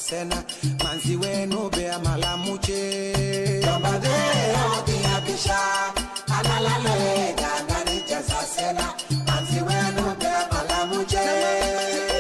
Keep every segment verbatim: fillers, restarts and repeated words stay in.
sena manzi wenu be amalamuche Yobade oti abisha alalale gangani jasa sena manzi wenu be amalamuche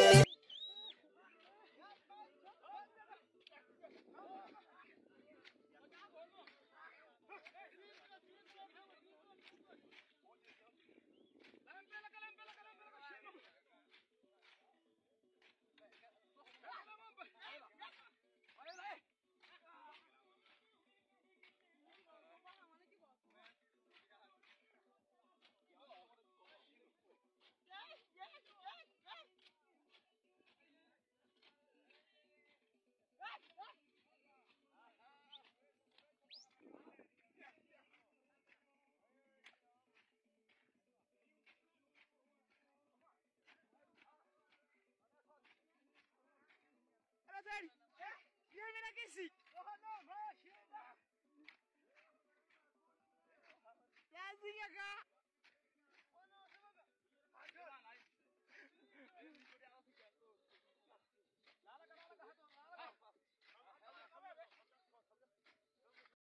Tadi, dia mana kisi? Oh no, masih ada. Ya sini ya kak.